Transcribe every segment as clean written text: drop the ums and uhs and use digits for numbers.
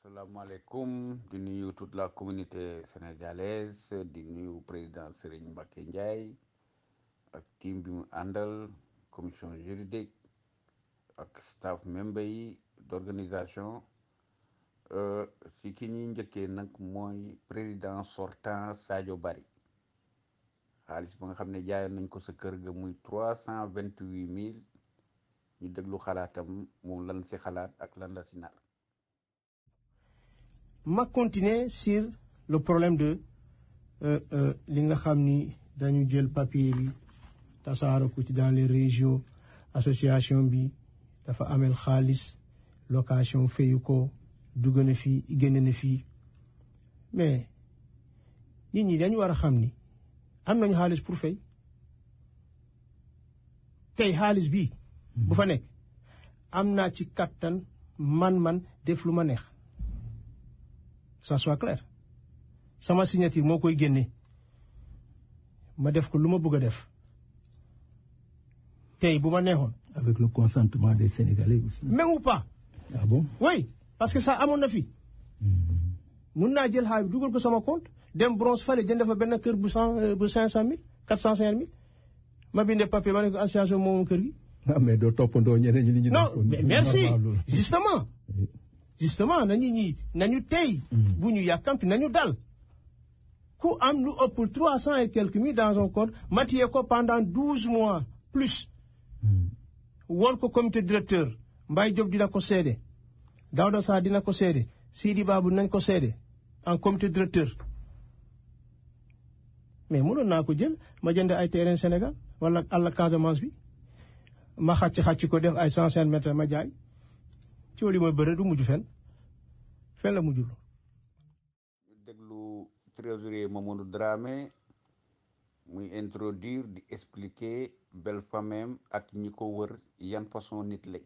asalaamaaleykum di nuyu toute la communauté sénégalaise di nuyu président Serigne Mbacké Ndiaye ak team bi mu àndal commission juridique ak staff member yi d'organisation si ki ñuy njëkkee nag mooy président sortant Sadio Barry xaalis ba nga xam ne jaayoon nañ ko sa kër ga muy 328 000 ñu déglu xalaatam moom lan si xalaat ak lan la si nar. ma continuer sur le problème de li nga xam ni dañu jël papier bi tasaare ko ci dans les régions association bi dafa amel xaalis location fayu ko dugg na fii génn na fii mais nit ñi dañu war a xam ni am nañu xaalis pour fay tey xaalis bi bu fa nekk am naa ci kattan man def lu ma neex ça soit clair sama signature moo koy génne ma def ko lu ma bëgg a def tey bu ma neexoon. avec le consentement des Sénégalais aussi. même ou pas. ah bon. oui parce que ça amoon na fi. mun naa jël xaalis dugal ko sama compte dem bronze fale jënd fa benn kër bu 500 000 450 000 ma bindee papier ma ne ko association moomu kër gi. ah mais doo toppandoo ñeneen ñi. non mais merci justement nañu tey bu ñu yàkkamti nañu dal ku am lu ëpp 300 et quelques mille dans un compte ma téye ko pendant 12 mois plus woon ko comité directeur Mbaye Diop dina ko seede Daouda Sarr dina ko seede Sidi Babou nañ ko seede en comité directeur mais mënoon naa ko jël ma jënd ay terrain Sénégal wala àll Casamance bi ma xàcc ko def ay 150 mètres ma jaay ci wàllu mooy bëre du mujj fen la mujjul. ñu déglu trésorier Mamadou Dramé muy introduire di expliquer belle famille ak ñi ko wër yan façon nit lañ.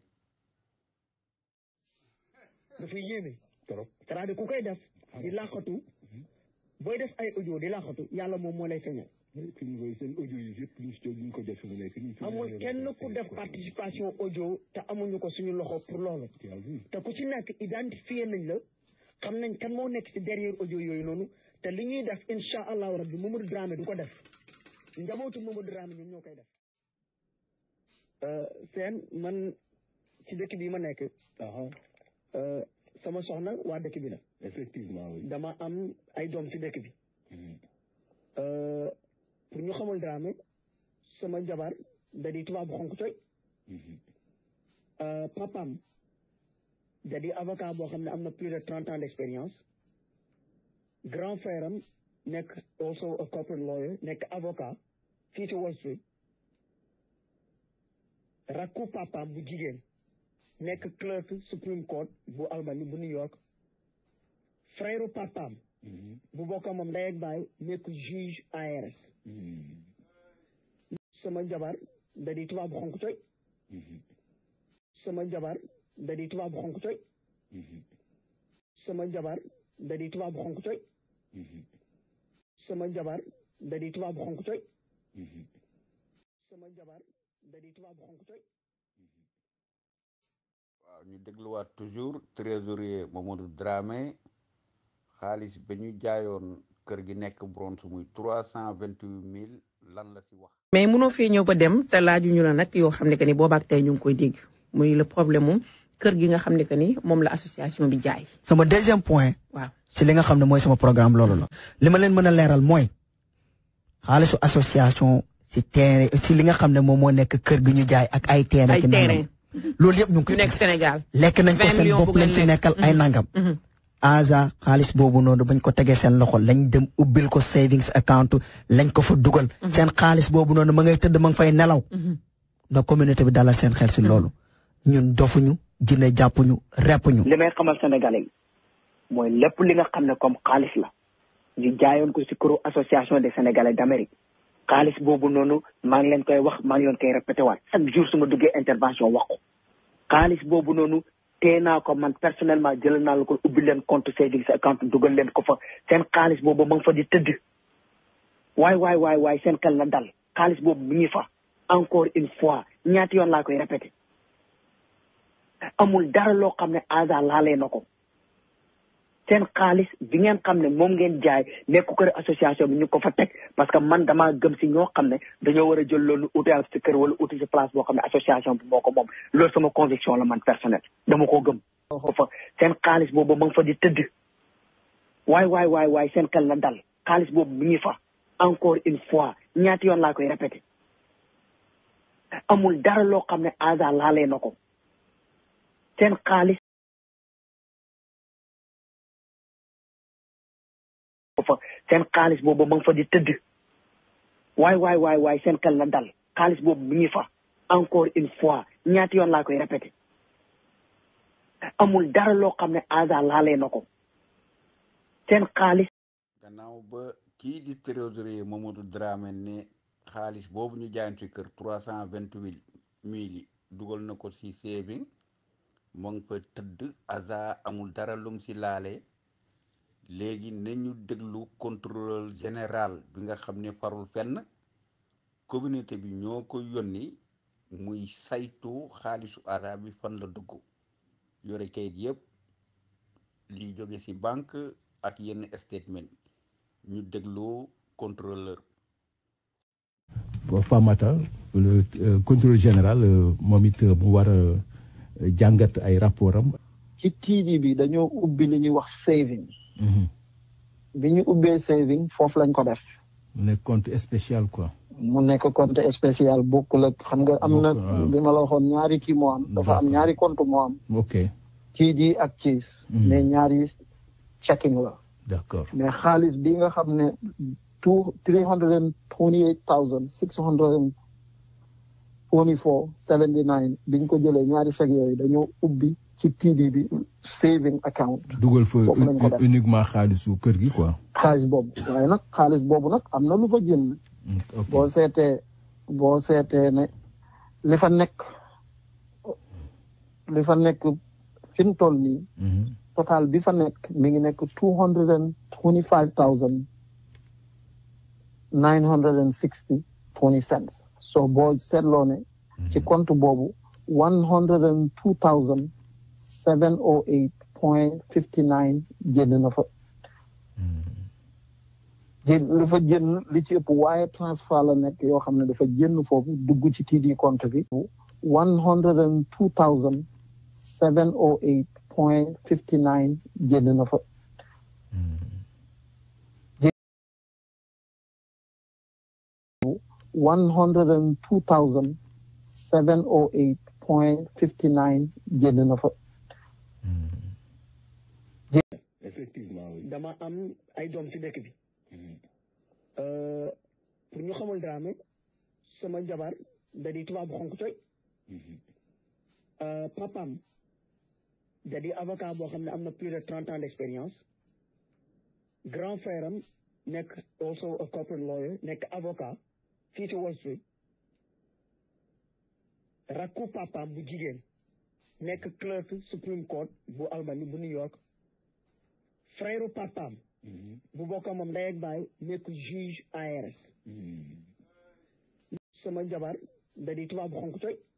dafay yéeme trop c'est-à-dire ku koy def di laaxatu booy def ay audio di laaxatu yàlla moom moo lay feeñal. seen audio yi yëpp ñu ko def mu nekk amul kenn ku def participation audio te amuñu ko suñu loxo pour loolu te ku ci nekk identifié nañ la xam nañ kan moo nekk ci derrière audio yooyu noonu te li ñuy def incha allahu rabbi Mamadou Dramé du ko def njabootu Mamadou Dramé ñoom ñoo koy def seen man ci dëkk bi ma nekk sama soxna waa dëkk bi la effectivement oui dama am ay doom ci dëkk bi pour ñu xamul Dramé sama jabar da di tubaab bu xonk coy papam da di avocat boo xam ne am na plus de 30 ans d'expérience grand frère am nekk also a corporate lawyer nekk avocat fii ci Wall Street rakku papam bu jigéen nekk clerk Supreme Court bu Albany bu New York frère papam bu bokk moom ndey ak baay nekk juge ARS sama jabar da di tubaab bu xonk coy sama jabar da di tubaab bu xonk coy sama jabar da di tubaab bu xonk coy sama jabar da di tubaab bu xonk coy sama jabar da di tubaab bu xonk coy. waaw ñu dégluwaat toujours trésorier Mamadou Dramé xaalis ba ñu jaayoon kër gi nekk bronze muy 328 000 lan la si wax. mais mënoo fee ñëw ba dem te laajuñu la nag yoo xam ne que ni boobaak tey ñu ngi koy dégg muy le problème mu kër gi nga xam ne que ni moom la association bi jaay. sama deuxième point. waaw si li nga xam ne mooy sama programme loolu la. li ma leen mën a leeral mooy xaalisu association si terrain si li nga xam ne moom moo nekk kër gi ñu jaay ak ay terrain. ay terrain loolu yëpp ñu ngi koy nekk Sénégal. lekk nañ ko seen bopp lañ fi nekkal ay nangam. Aza xaalis boobu noonu bañ ko tegee seen loxo lañ dem ubbil ko savings account lañ ko fa dugal. seen xaalis boobu noonu ma ngay tëdd ma nga fay nelaw. na communauté bi dalal seen xel si loolu. ñun dofuñu jinne jàppuñu reppuñu. li may xamal sénégalais yi mooy lépp li nga xam ne comme xaalis la ñu jaayoon ko si këru association des sénégalais d'Amérique xaalis boobu noonu maa ngi leen koy wax maa ngi leen koy répété waat chaque jour su ma duggee intervention wax ko xaalis boobu noonu. tee naa ko man personnellement jël naa la ko ubbi leen compte savings account dugal leen ko fa seen xaalis boobu ma nga fa di tëdd waay seen xel na dal xaalis boobu mi ngi fa encore une fois ñaati yoon laa koy répété amul dara loo xam ne Aza laalee na ko seen xaalis bi ngeen xam ne moom ngeen jaay nekk kër association bi ñu ko fa teg parce que man damaa gëm si ñoo xam ne dañoo war a jël loolu uti ak si kër wala uti si place boo xam ne association bi moo ko moom loolu sama conviction la man personnel dama koo gëm fa seen xaalis boobu ma nga fa di tëdd waay seen xel la dal xaalis boobu mi ngi fa encore une fois ñaati yoon laa koy répété amul dara loo xam ne ASA laalee na ko seen xaalis seen xaalis boobu ma nga fa di tëdd waay seen xel la dal xaalis boobu mi ngi fa encore une fois ñaati yoon laa koy répété amul dara loo xam ne ASA laalee na ko seen xaalis gannaaw ba kii di trésorier Mamadou Dramé ne xaalis boobu ñu jaayoon ci kër 328 000 dugal na ko ci saving moo ngi fa tëdd ASA amul dara lum ci laale léegi nañu déglu contrôleur général bi nga xam ne farul fenn communauté bi ñoo ko yónni muy saytu xaalisu ASA bi fan la dugg yore kayit yëpp liy jóge ci banque ak yenn statement ñu déglu contrôleur. Famata le contrôleur général moom it mu war a jàngat ay rapport am. ci TD bi dañoo ubbi li ñuy wax saving. bi ñu ubbee saving foofu lañ ko def. mu nekk compte spécial quoi. mu nekk compte spécial bokkul ak xam nga am na bi ma la waxoon ñaari kii moo am. dafa am ñaari compte moo am. ok TD ak Chase. mais ñaari checking la. d'accord mais xaalis bi nga xam ne 328,644,79 biñ ko jëlee ñaari chèques yooyu dañoo ubbi ci TD bi saving account. dugal fa uniquement xaalisu kër gi quoi. xaalis boobu waaye nag xaalis boobu nag am na lu fa génn. boo seetee ne li fa nekk fi mu toll nii. total bi fa nekk mi ngi nekk 225,960 cents. so boo seetloo ne ci compte boobu 102,708,59 génn na fa. li fa génn li ci ëpp waaye transfert la nekk yoo xam ne dafa génn foofu dugg ci TD compte bi. 102,708,59 génn na fa. 102,708,59 génn na fa. effectivement dama am ay doom ci dëkk bi. pour ñu xamul Dramé sama jabar da di tubaab bu xonk coy. papam da di avocat boo xam ne am na plus de 30 ans d'expérience. grand frère am nekk also a corporate lawyer nekk avocat fii ci Wall Street. rakku papam bu jigéen nekk clerk Supreme Court bu Albany bu New York. frère papam bu bokk moom ndey ak baay nekk juge ARS. sama jabar da di tubaab bu xonk coy.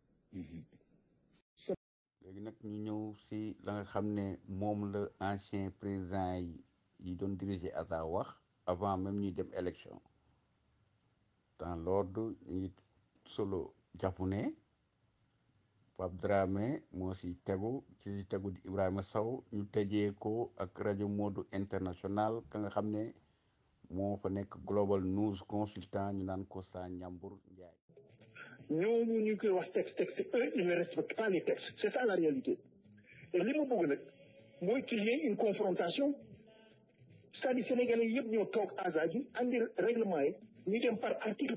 léegi nag ñu ñëw si la nga xam ne moom la ancien président yi doon diriger ASA wax avant même ñuy dem élection dans l'ordre ñu ngi solo jàpp ne Pape Dramé moo si tegu di Ibrahima Sow ñu tëjee ko ak rajo Modou International ka nga xam ne moo fa nekk Global News consultant ñu naan ko Sa Ndiambour Ndiaye. ñooñu ñu koy wax texte eux ils ne respectent pas les textes c'est ça la réalité et li ma bëgg nag mooy qu'il y ait une confrontation c'est-à-dire sénégalais yëpp ñoo toog ASA ji andi règlement yi ñu dem par article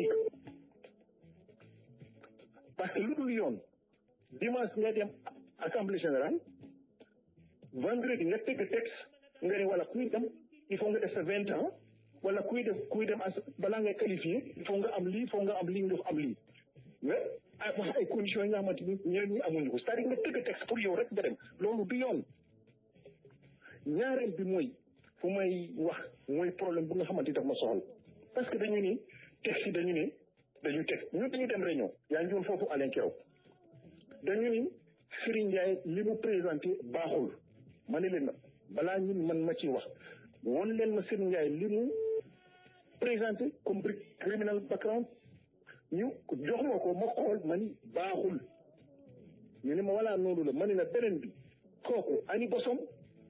parce que lu dul yoon dimanche nga dem assemblée générale vendredi nga tëgg texte nga ne wala kuy dem il faut nga def sa 20 ans wala kuy dem balaa nga qualifié il faut nga am lii nga am lii mais wax ay conditions yi nga xamante ni ñeneen ñi amuñu ko c'est-à-dire nga tëgg texte pour yow rek nga dem loolu du yoon. ñaareel bi mooy fu may wax mooy problème bu nga xamante ni daf ma soxal parce que dañu ni texte yi dañu teg ñu dañu dem réunion yaa ngi woon foofu Alain Keroog dañu ni Serigne Ndiaye li mu présenté baaxul ma ne leen na balaa ñun man ma ci wax woon leen ma Serigne Ndiaye li mu présenté comme criminal background ñu jox ma ko ma xool ma ni baaxul ñu ne ma wala noonu la ma ni la beneen bi kooku ani bosom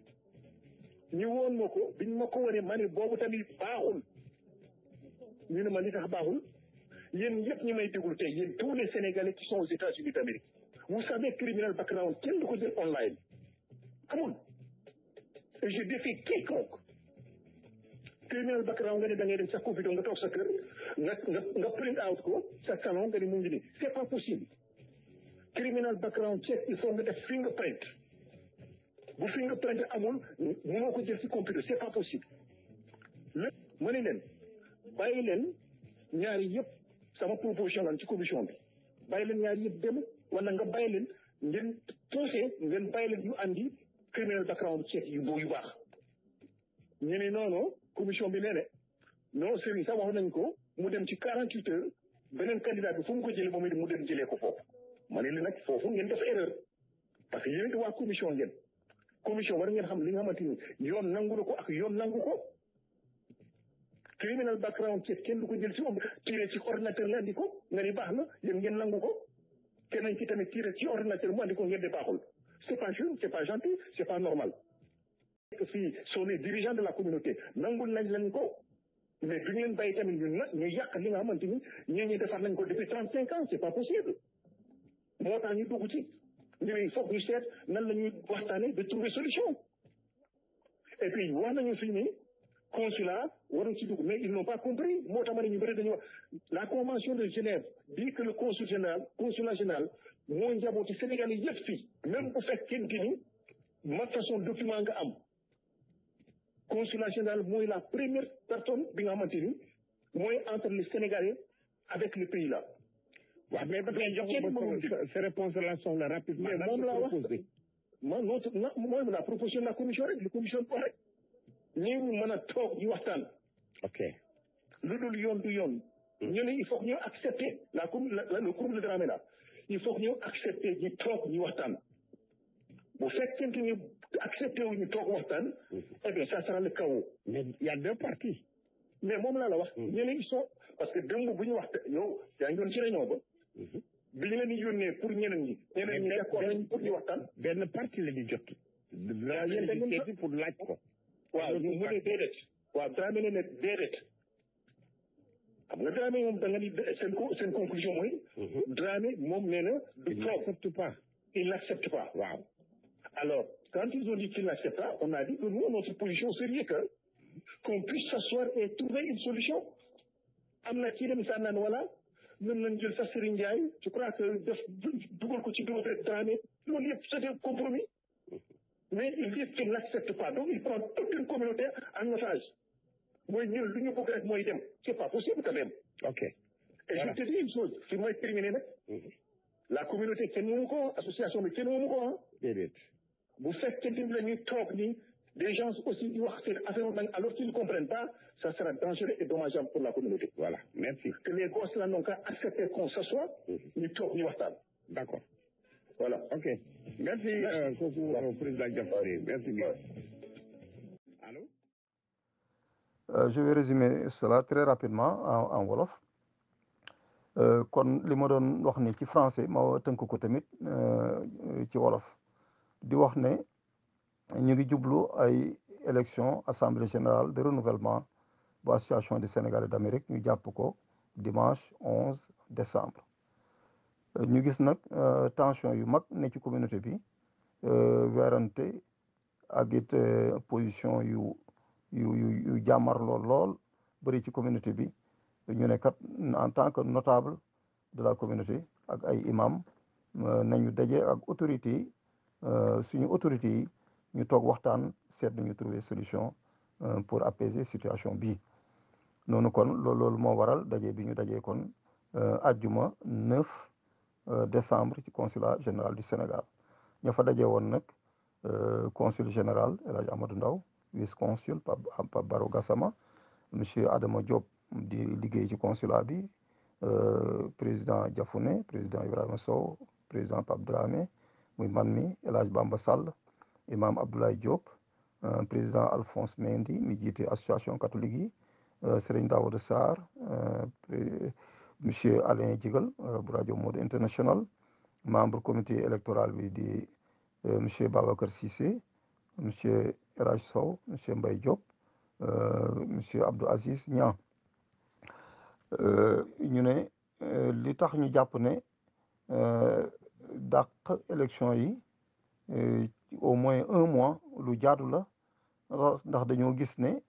ñu woon ma ko biñ ma ko wane ma ni boobu tamit baaxul ñu ne ma li tax baaxul yéen ñëpp ñu may déglu tey yéen tous les Sénégalais qui sont aux États-Unis d'Amérique vous savez criminal background kenn du ko jël online amul et je défie quiconque criminal background nga ne da ngay dem sa computer nga toog sa kër nga print out ko sa salon nga ne mu ngi nii c'est pas possible criminal background check il faut nga def fingerprint bu fingerprint amul mënoo ko jël si computer c'est pas possible lépp ma ne leen bàyyi leen ñaari yëpp sama proposition lan ci commission bi bàyyi leen ñaari yëpp dem wala nga bàyyi leen ngeen poussé ngeen bàyyi leen ñu andi criminal background check yu baax ñu ne non commission bi nee ne non Serigne sax wax nañ ko mu dem ci 48 heures beneen candidat bi fu mu ko jëlee moom it mu dem jëlee ko foofu ma ne leen nag foofu ngeen def erreur parce que yéen it waa commission ngeen commission war ngeen xam li nga xamante ni yoon nangu na ko ak yoon nangu ko criminal background check kenn du ko jël si moom tiré ci ordinateur la andi ko nga ni baax na yéen ngeen nangu ko keneen ci tamit tiré ci ordinateur mu andi ko ngeen di baaxul c'est pas sûr c'est pas gentil c'est pas normal. fii soo ne dirigeant de la communauté nangul nañ leen ko mais duñu leen bàyyi tamit ñun nag ñu yàq li nga xamante ni ñi defar nañ ko depuis 35 ans c'est pas possible moo tax ñu dugg ci ñu il faut ñu seet nan la ñuy waxtaane de trouver solution et puis wax nañu fii ni consulat waruñ ci dugg mais ils n'ont pas compris moo tax ma ne ñu bëri dañu wax la convention de Genève dit que le consulat général moo njabooti Sénégal yi yëpp fii même bu fekkente ni ma façon document nga am consulat général mooy la première personne bi nga xamante ni mooy entre les Sénégalais avec le pays là. waaw mais ba tey jox sa réponse la soxla rapidement. mais moom laa wax mooy la proposition de la commission rek la commission bi rek ñu mën a toog ñu waxtaan. ok lu dul yoon du yoon. ñu ne il faut que ñu accepter le groupe de Dramé là il faut que ñu accepter ñu toog ñu waxtaan. bu fekkente ni accepté wu ñu toog waxtaan. eh bien ça sera le chaos. mais il y a deux parties. mais moom laa la wax. ñeneen ils sont parce que démb bu ñu wax yow yaa ngi doon ci réunion ba. bi ñu leen di yónnee pour ñeneen ñi. ñeneen ñi d'accord nañ pour ñu waxtaan. benn partie la ñu jot. waaw yéen da ngeen pour laaj ko. waaw mu ne déedéet. waaw Dramé ne déedéet. xam nga Dramé moom da nga ni seen conclusion mooy. Dramé moom nee na. du toog il n'accepte pas. waaw. Alors, quand ils ont dit qu'ils n'acceptent pas, on a dit que nous, notre position serait qu'on puisse s'asseoir et trouver une solution. Amna ci dem sa nan wala ñun lañ jël sa Serigne Ndiaye je crois que def dugal ko ci bureau de Dramé loolu yëpp c'est un compromis. Mais ils disent qu'ils n'acceptent pas donc ils prennent toute une communauté en otage. mooy ñun lu ñu bëgg rek mooy dem c'est pas possible quand même. ok et je te dis une chose fi mooy terminer nag. la communauté kenn moomu ko association bi kenn moomu ko ah. déedéet. bu fekkente ni la ñuy toog ni des gens aussi di wax seen affaire alors qu'ils ne comprennent pas ça sera dangereux et dommageable pour la communauté. voilà merci. que les gosses là n'ont qu'à accepter qu'on s'assoie. ñu toog ñu waxtaan. d'accord. voilà. ok merci kooku président Diafouré merci bien. allô. Je vais résumer cela très rapidement en wolof. kon li ma doon wax ni ci français ma tënk ko tamit ci wolof di wax ne ñu ngi jublu ay élection assemblée générale de renouvellement bu association des Sénégalais d'Amérique ñu jàpp ko dimanche 11 décembre ñu gis nag tension yu mag ne ci communauté bi weerante ak it position yu jàmmar lool bëri ci communauté bi ñu ne kat en tant que notable de la communauté ak ay imam nañu daje ak autorités yi suñu autorités yi ñu toog waxtaan seet nañu trouver solution pour apaiser situation bi noonu kon loolu moo waral daje bi ñu dajee kon ajjuma 9 décembre ci consulat général du Sénégal ña fa daje woon nag consul général El Hadj Amadou Ndaw vice consul Pape Baro Gassama monsieur Adama Diop di liggéey ci consulat bi président Diafouné président Ibrahima Sow président Pape Dramé muy man mi El Hadj Bamba Sall imam Abdoulaye Diop président Alphonse Mendy mi jiite association catholique yi Serigne Daouda Sarr monsieur Alain Djigal bu rajo Mode International membre comité électoral bi di monsieur Babacar Cissé monsieur El Hadj Sow monsieur Mbaye Diop monsieur Abdou Aziz Niang ñu ne li tax ñu jàpp ne dàq élection yi au moins 1 mois lu jaadu la ndax dañoo gis ne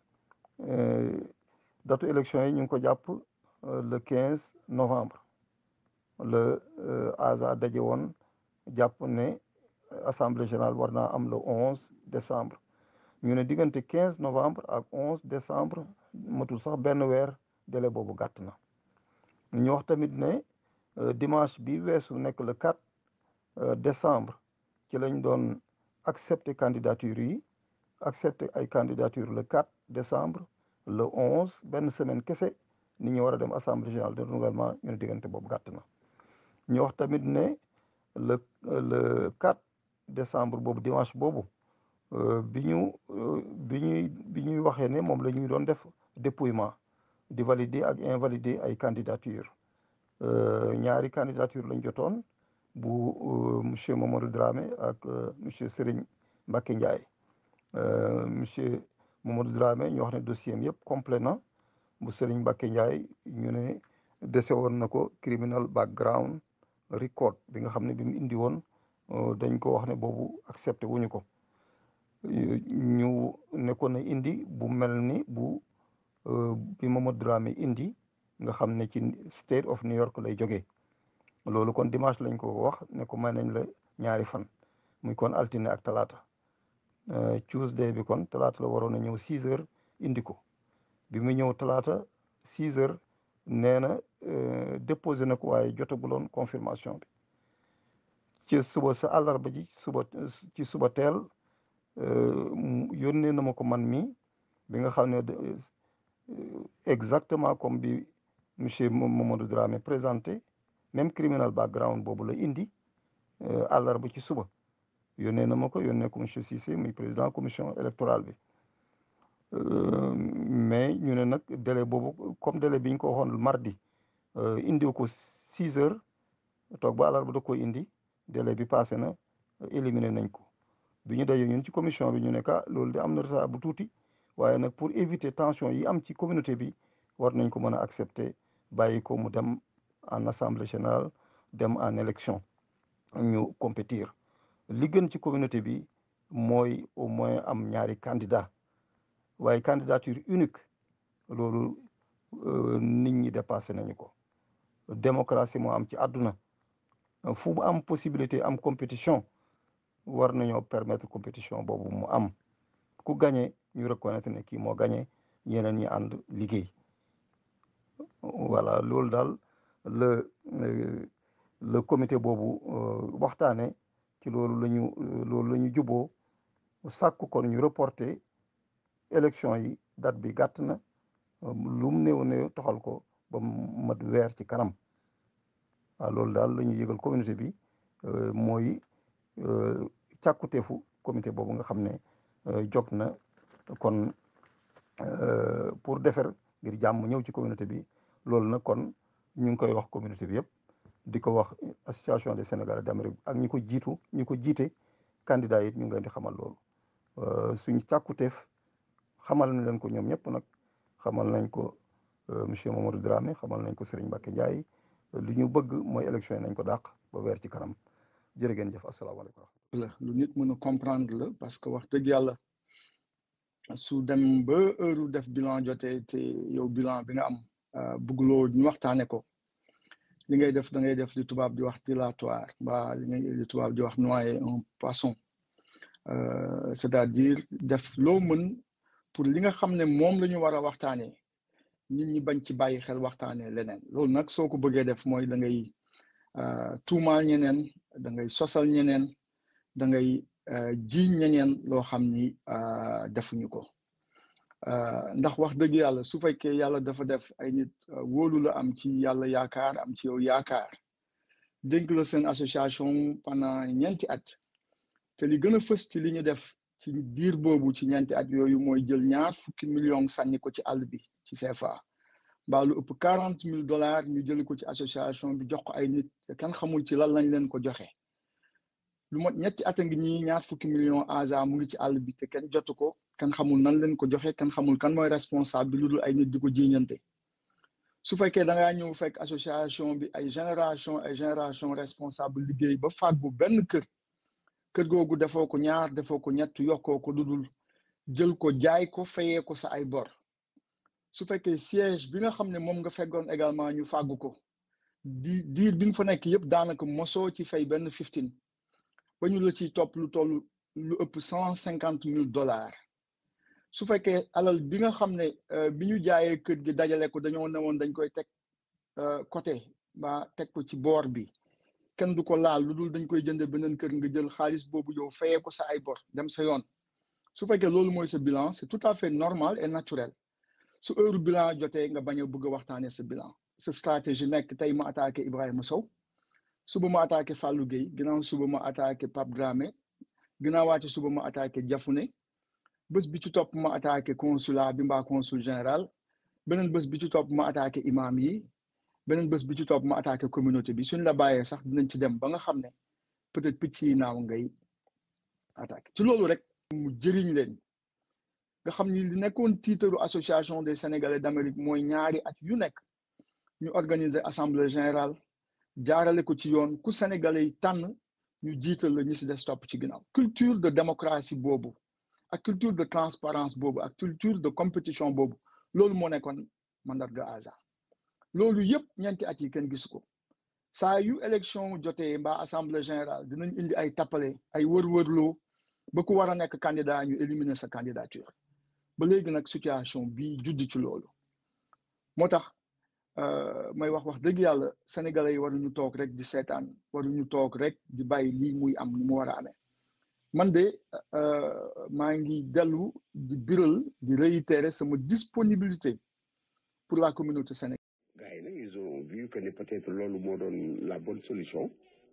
datu élection yi ñu ngi ko jàpp le 15 novembre le ASA daje woon jàpp ne assemblée générale war naa am le 11 décembre ñu ne diggante 15 novembre ak 11 décembre matul sax benn weer délai boobu gàtt na ñu wax tamit ne dimanche bi weesu nekk le 4 décembre ci lañ doon accepter candidature yi accepter ay candidature le 4 décembre le 11 benn semaine kese ni ñu war a dem assemblée générale de renouvellement ñu ne diggante boobu gàtt na ñu wax tamit ne le 4 décembre boobu dimanche boobu bi ñuy waxee ne moom la ñuy doon def dépouillement di valider ak invalider ay candidature ñaari candidature lañ jotoon bu monsieur Mamadou Dramé ak monsieur Serigne Mbacké Ndiaye monsieur Mamadou Dramé ñu wax ne dossier am yëpp complet na bu Serigne Mbacké Ndiaye ñu ne dese woon na ko criminal background record bi nga xam ne bi mu indi woon dañ ko wax ne boobu accepté wuñu ko ñu nekkoon na indi bu mel ni bu bi Mamadou Dramé indi nga xam ne ci state of New York lay jógee loolu kon dimanche lañ ko wax ne ko may nañ la ñaari fan muy kon altine ak talaata Tuesday bi kon talaata la waroon a ñëw 6 heures indi ko bi mu ñëw talaata 6 heures nee na déposé na ko waaye jotaguloon confirmation bi ci suba sa àllarba ji ci suba teel yónnee na ma ko man mi bi nga xam ne exactement comme bi monsieur Mamadou Dramé présenté même criminal background boobu la indi àllarba ci suba yónnee na ma ko yónnee ko monsieur Cissé muy président commission électorale bi mais ñu ne nag délai boobu comme délai bi ñu ko waxoon mardi indi ko 6 heures toog ba àllarba da ko indi délai bi passé na éliminé nañ ko bi ñu dajee ñun ci commission bi ñu ne ka loolu de am na retard bu tuuti waaye nag pour éviter tension yi am ci communauté bi war nañ ko mën a accepter bàyyi ko mu dem en assemblée générale dem en élection ñu compétir li gën ci communauté bi mooy au moins am ñaari candidat waaye candidature unique loolu nit ñi dépassé nañu ko démocratie moo am ci àdduna fu mu am possibilité am compétition war nañoo permettre compétition boobu mu am ku gagné ñu reconnaître ne kii moo gagné ñeneen ñi ànd liggéey voilà loolu daal le comité boobu waxtaane ci loolu la ñu juboo sàkku kon ñu reporter élection yi date bi gàtt na lu mu néew toxal ko ba mat weer ci kanam waaw loolu daal la ñu yëgal communauté bi mooy càkkuteefu comité boobu nga xam ne jóg na kon pour defar ngir jàmm ñëw ci communauté bi loolu nag kon ñu ngi koy wax communauté bi yëpp di ko wax association des Sénégalais d'Amérique ak ñi ko jiite candidat yi ñu ngi leen di xamal loolu suñ càkkuteef xamal nañ leen ko ñoom ñëpp nag xamal nañ ko monsieur Mamadou Dramé xamal nañ ko Serigne Mbacké Ndiaye li ñu bëgg mooy élection yi nañ ko dàq ba weer ci kanam jërë ngeen jëf asalaamaaleykum. lu nit mën a comprendre la parce que wax dëgg yàlla su dem ba heure def bilan jotee te yow bilan bi nga am bëgguloo ñu waxtaane ko li ngay def da ngay def li tubaab di wax dilatoire mbaa li tubaab di wax noyer un poisson c'est-à-dire def loo mën pour li nga xam ne moom la ñu war a waxtaanee nit ñi bañ ci bàyyi xel waxtaanee leneen loolu nag soo ko bëggee def mooy da ngay tuumaal ñeneen da ngay sosal ñeneen da ngay jiiñ ñeneen loo xam ni defuñu ko ndax wax dëgg yàlla su fekkee yàlla dafa def ay nit wóolu la am ci yàlla yaakaar am ci yow yaakaar dénk la seen association pendant ñeenti at te li gën a fës ci li ñu def ci diir boobu ci ñeenti at yooyu mooy jël 20 millions sànni ko ci àll bi ci CFA mbaa lu ëpp $40,000 ñu jël ko ci association bi jox ko ay nit te kenn xamul ci lan lañ leen ko joxe lu mot ñetti at a ngi ñii 20 millions ASA mu ngi ci àll bi te kenn jotu ko kenn xamul nan leen ko joxe kenn xamul kan mooy responsable bi lu dul ay nit di ko jiiñante su fekkee da ngaa ñëw fekk association bi ay génération responsable liggéey ba fàggu benn kër googu defoo ko ñaar defoo ko ñett yokkoo ko lu dul jël ko jaay ko fayee ko sa ay bor su fekkee siège bi nga xam ne moom nga feggoon également ñu fàggu ko diir bi nga fa nekk yëpp daanaka mosoo ci fay benn 15 ba ñu la ciy topp lu toll lu ëpp $150,000 su fekkee alal bi nga xam ne bi ñu jaayee kër gi dajale ko dañoo newoon dañ koy teg côté ba teg ko ci boor bi kenn du ko laal lu dul dañ koy jënde beneen kër nga jël xaalis boobu yow fayee ko sa ay bor dem sa yoon su fekkee loolu mooy sa bilan c'est tout à fait normal et naturel su heure bilan jotee nga bañ a bëgg a waxtaanee sa bilan sa stratégie nekk tey ma attaqué Ibrahima Sow suba ma attaqué Fallou Gueye ginnaaw suba ma attaqué Pape Dramé ginnaawaati suba ma attaqué Diafouné bés bi ci topp ma attaqué consulat bi mbaa consul général beneen bés bi ci topp ma attaqué imam yi beneen bés bi ci topp ma attaqué communauté bi suñ la bàyyee sax dinañ ci dem ba nga xam ne peut-être picc yi naaw ngay attaqué ci loolu rek mu jëriñ leen nga xam ni li nekkoon tiitaru association des Sénégalais d'Amérique mooy ñaari at yu nekk ñu organiser assemblée générale jaarale ko ci yoon ku Sénégalais yi tànn ñu jiital la ñu si des topp ci ginnaaw culture de démocratie boobu ak culture de transparence boobu ak culture de compétition boobu loolu moo nekkoon mandarga ASA loolu yëpp ñeenti at yi kenn gisu ko saa yu élection jotee mbaa assemblée générale dinañ indi ay tappale ay wër-wërloo ba ku war a nekk candidat ñu éliminer sa candidature ba léegi nag situation bii judd ci loolu moo tax may wax dëgg yàlla sénégalais yi waruñu toog rek di seetaan waruñu toog rek di bàyyi lii muy am ni mu war a amee man de maa ngi dellu di biral di réitérer sama disponibilité pour la communauté sénégalaise. gars yi nag ils ont vu que ne peut-être loolu moo doon la bonne solution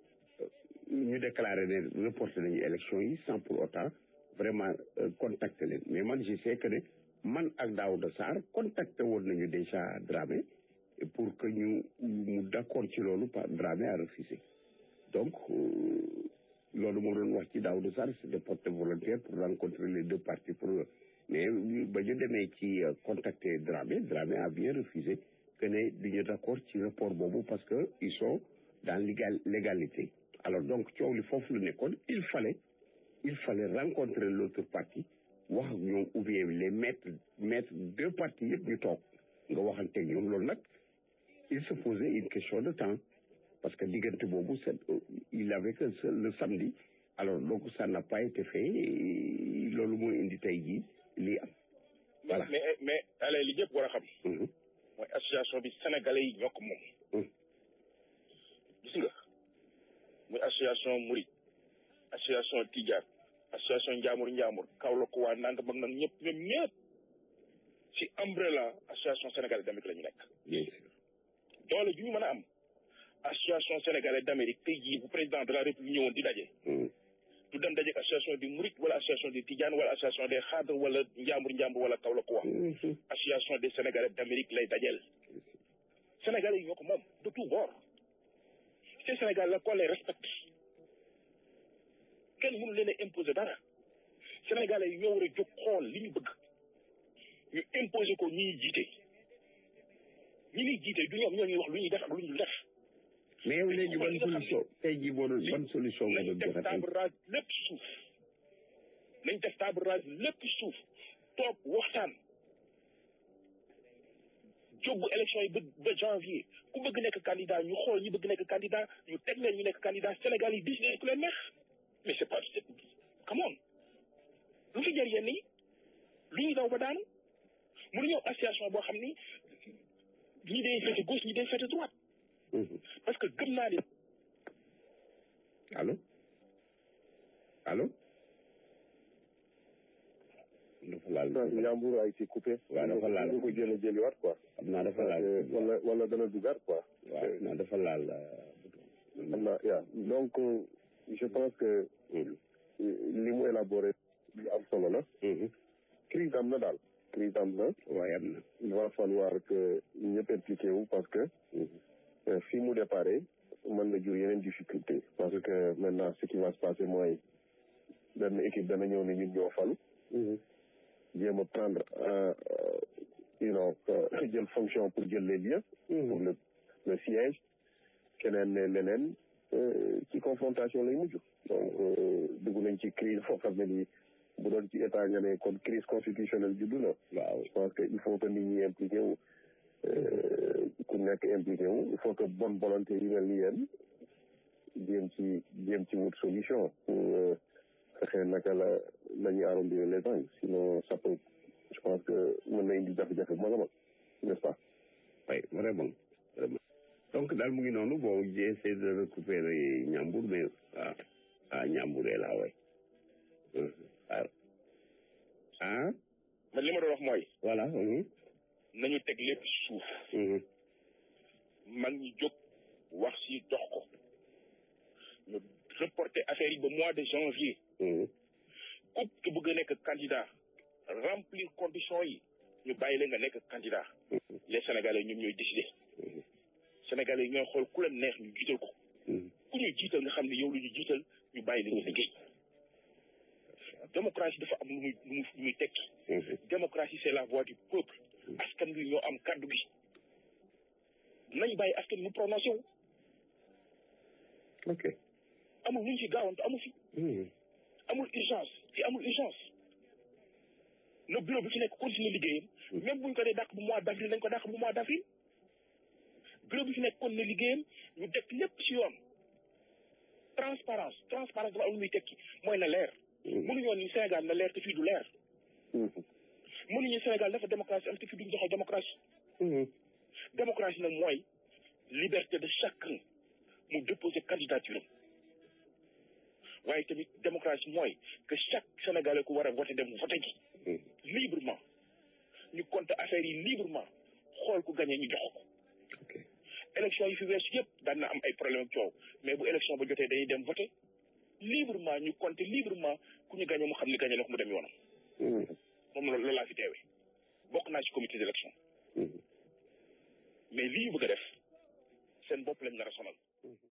ñu déclaré ne reporté nañu élection yi sans pour autant vraiment contacter leen mais man je sais que ne man ak Daouda Sarr contacté woon nañu déjà Dramé pour que ñu d'accord ci loolu Dramé a refusé donc loolu moo doon wax ci Daouda Sarr c'était porté volontaire pour rencontrer les deux parties pour mais ba ñu demee ci contacter Dramé a bien refusé que ne duñu d'accord ci rapport boobu parce que ils sont dans l'égalité alors donc coow li foofu la nekkoon il fallait rencontrer l'autre partie wax ak ñoom ou bien les mettre deux parties yëpp ñu toog nga waxanteeg ñoom loolu nag il se posait une question de temps parce que diggante boobu il avait que le samedi alors donc ça n'a pas été fait loolu mooy indi tey jii lii am voilà. mais allez li ñëpp war a xam. mooy association bi sénégalais yi ñoo ko moom. gis nga muy association Mouride association Tidjane association Njaamur Kaolack waa nangam ak nag ñëpp ci umbrella association sénégalaise d'Amérique la ñu nekk. bien sûr. doole ju ñu mën a am association sénégalaise d'Amérique tey jii bu président de la république ñëwoon di daje. du dem daje association du Mouride wala association des Tidjane wala association des Khadr wala Njaambur wala Kaolack waa. association des sénégalais d'Amérique lay dajeel. sénégalais yi ñoo ko moom de tout bord. ces sénégalais la ko les respecte kenn mënu leen a imposer dara sénégalais yi ñoo war a jóg xool li ñu bëgg ñu imposer ko ñi jiite du ñoom ñoo ñuy wax lu ñuy def ak lu ñu def. mais yow léegi ban solution tey jii boo doon ban solution nga doon joxe table rase lépp suuf nañ def table rase lépp suuf toog waxtaan jóbbu élection yi ba janvier ku bëgg nekk candidat ñu xool ñi bëgg nekk candidat ñu teg leen ñu nekk candidat Sénégal yi décidé ku leen neex mais c'est pas come on lu fi jar yenn yi lu ñuy daw ba daanu mënu ñëw association boo xam ni ñi day féete gauche ñi day féete droite parce que gëm naa ni allo dafa laal Ndiambour a été coupé. waaw dafa laal du ko jëliwaat quoi. xam naa dafa laal wala dana dugaat quoi. waaw non dafa laal. xam naa donc je pense que li mu élaboré lu am solo la. crise am na daal. crise am na. waaye am na. il va falloir que ñëpp impliqué wu parce que. fii mu déparé mën na jur yeneen difficulté parce que maintenant ce qui va se passer mooy benn équipe dana ñëw ne ñun ñoo fal. jéem a prendre jël fonction pour jël les lieux. pour le siège. keneen ne leneen ci confrontation lay mujj. donc dugg nañ ci crise foo xam ne nii bu doon ci état nga ne kon crise constitutionnelle juddu na. waaw je pense que il faut que nit ñi impliqué wu. ku nekk impliqué wu il faut que bonne volonté yu mel ni yéen jéem ci wut solution pour fexe naka la ñuy arrondir les angles sinon ça peut je pense que mën na indi jafe-jafe bu mag a mag n'est-ce pas. oui vraiment donc daal mu ngi noonu bon j'ai essayé de récupérer Ñambur mais Ñambur est là way man li ma doon wax mooy. voilà. nañu teg lépp suuf. mag ñi jóg wax si dox ko ñu reporter affaire yi ba mois de janvier. ku bëgg a nekk candidat remplir conditions yi ñu bàyyi la nga nekk candidat. les Sénégalais ñoom ñooy décider. Sénégalais yi ñooy xool ku leen neex ñu jiital ko. ku ñuy jiital nga xam ne yow lu ñu jiital ñu bàyyi la ñu liggéey. démocratie dafa am lu muy tekki. démocratie c'est la voix du peuple. askan wi ñoo am kàddu gi. nañ bàyyi askan mu prononcé wu. ok. amul lu ñu ci gaawantu amu fi. amul urgence ci amul urgence. le bureau bi fi nekk continuer liggéeyam. même buñ ko dee dàq bu mois d'avril nañ ko dàq bu mois d'avril. bureau bi fi nekk continuer liggéeyam ñu def lépp ci yoon. transparence dafa am lu muy tekki mooy na leer. mënuñoo ni Sénégal na leer te fii du leer. mënuñu Sénégal dafa démocratie am te fii duñ joxe démocratie. démocratie nag mooy liberté de chacun mu déposer candidature am waaye tamit démocratie mooy que chaque Sénégalais ku war a voter dem voter ji. librement ñu compter affaire yi librement xool ku gagné ñu jox ko. élection yi fi weesu yëpp daan na am ay problème ak coow mais bu élection ba jotee dañuy dem voter librement ñu compter librement ku ñu gagné mu xam ne gagné na ko mu dem yoonam. moom loolu laa fi teewee bokk naa ci comité d'élection. mais lii ñu bëgg a def seen bopp lañ nar a sonal.